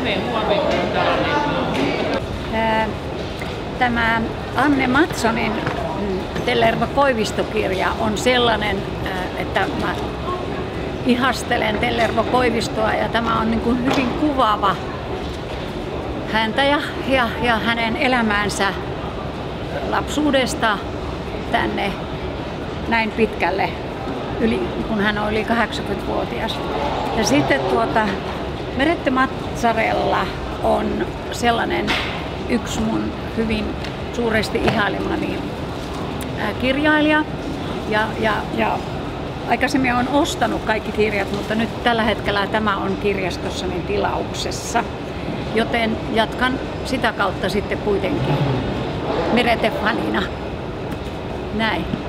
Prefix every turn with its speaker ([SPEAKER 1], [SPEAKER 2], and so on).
[SPEAKER 1] Tämä Anne Mattssonin Tellervo Koivisto-kirja on sellainen, että mä ihastelen Tellervo Koivistoa ja tämä on niin kuin hyvin kuvaava häntä ja hänen elämäänsä lapsuudesta tänne näin pitkälle, kun hän oli 80-vuotias. Ja sitten Merette Matsarella on sellainen yksi mun hyvin suuresti ihailemani kirjailija. Ja aikaisemmin olen ostanut kaikki kirjat, mutta nyt tällä hetkellä tämä on kirjastossani tilauksessa. Joten jatkan sitä kautta sitten kuitenkin Merete-fanina. Näin.